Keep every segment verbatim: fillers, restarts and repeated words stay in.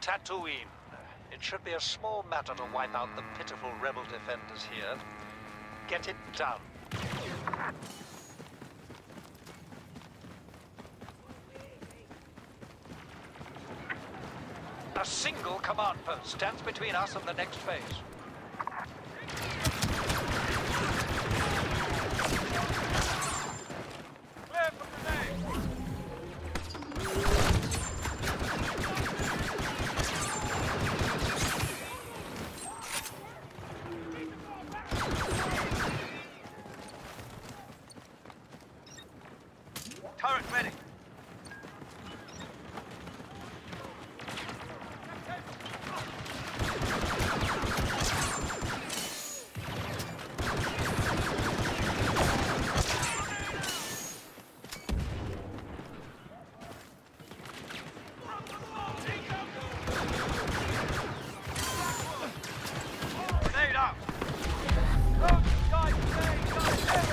Tatooine. It should be a small matter to wipe out the pitiful rebel defenders here. Get it done. A single command post stands between us and the next phase. Clear for grenade! Turret ready. Grenade out. Load the sky grenade, guys.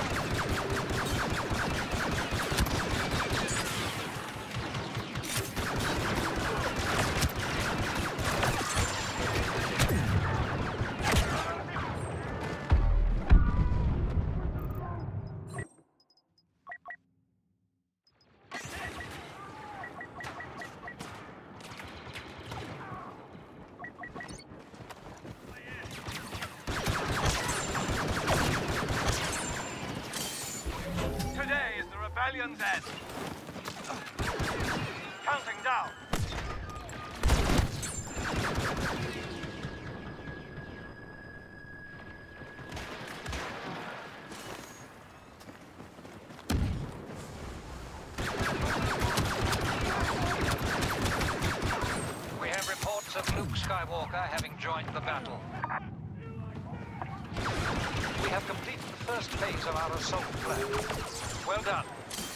Today is the rebellion's end. Counting down. We have reports of Luke Skywalker having joined the battle. We have completed the first phase of our assault plan. Well done.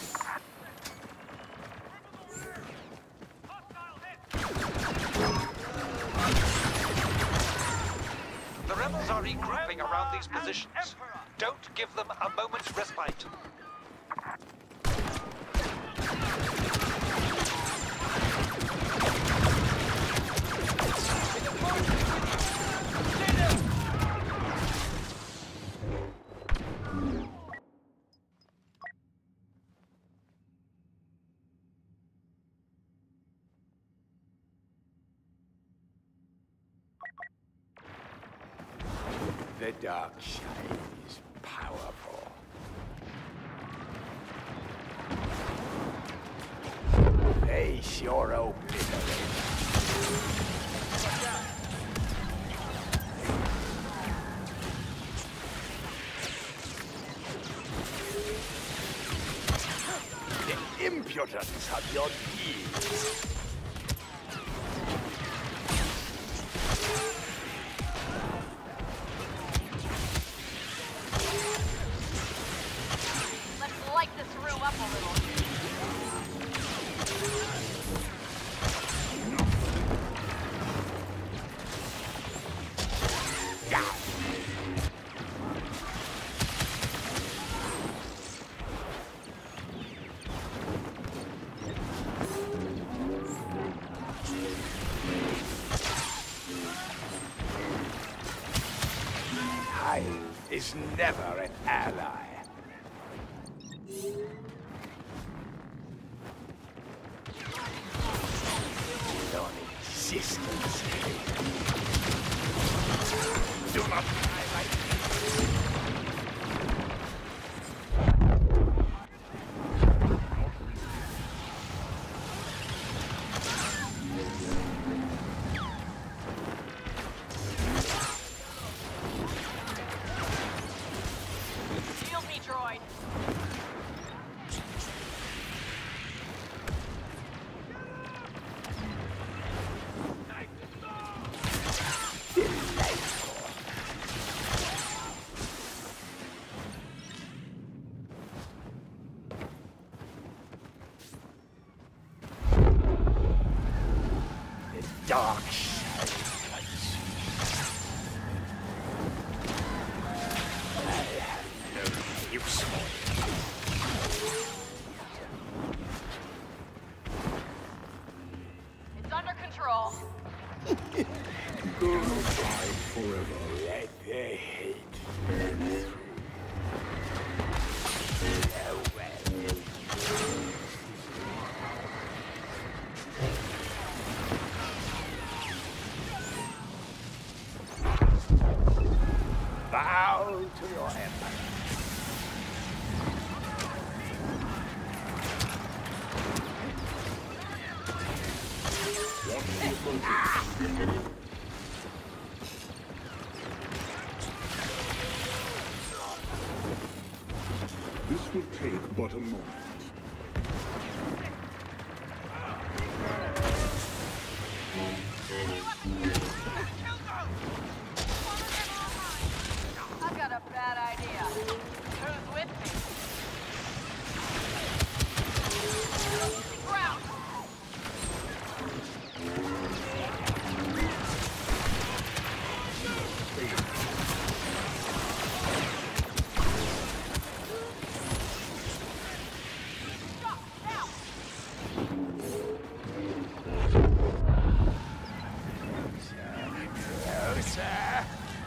The rebels are regrouping around these positions. Don't give them a moment's respite. The dark side is powerful. They sure obliterate. The impudence of your deeds. Light this room up a little. Time is never an ally. Non-existence. Do not highlight me. Shield me, droid. Goodbye forever. Let the hate burn through. Bow to your empire. This will take but a moment. I've got a bad idea. Who's with me? Ground! Stop, now! Closer.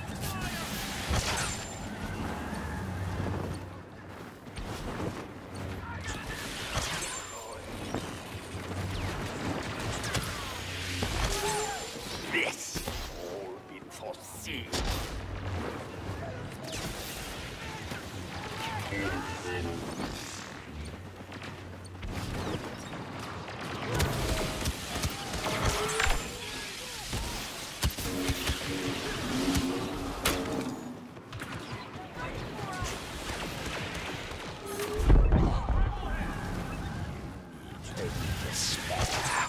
This all been foreseen. Despair.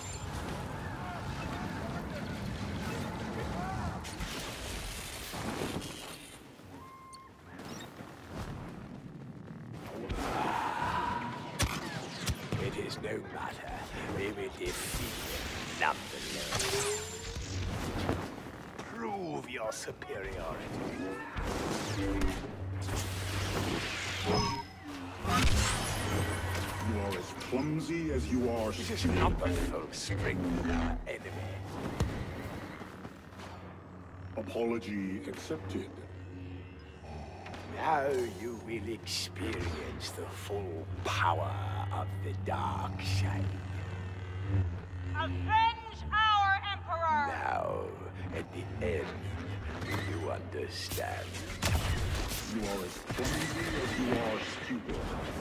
It is no matter. We will defeat them nonetheless. Prove your superiority. You are as clumsy as you are This is stupid. not the full strength of our enemy. Apology accepted. Now you will experience the full power of the dark side. Avenge our Emperor! Now, at the end, you understand. You are as clumsy as you are stupid.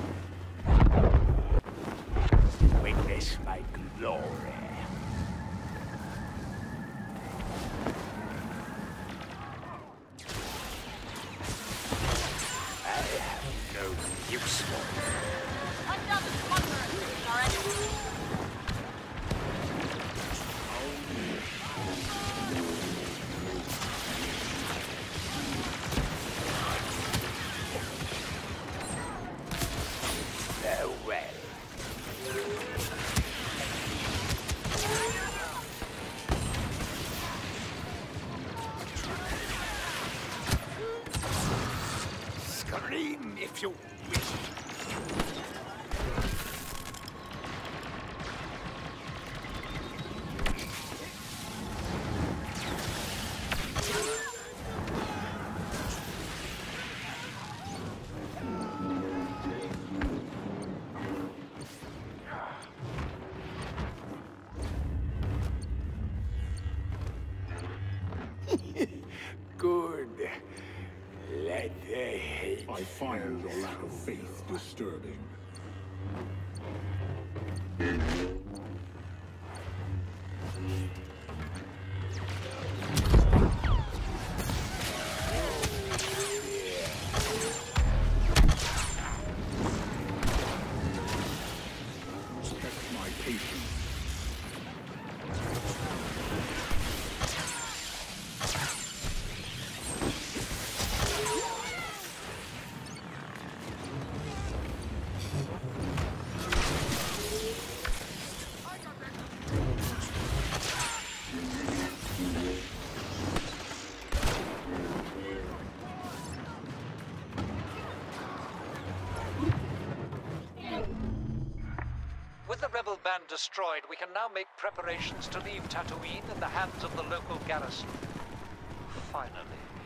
Witness my glory. I have no use for it. Hunt down the smuggler and our enemy. Farewell. Scream if you wish. Good. Let the hate. I find your lack of faith disturbing. Test my patience. With the rebel band destroyed, we can now make preparations to leave Tatooine in the hands of the local garrison. finally.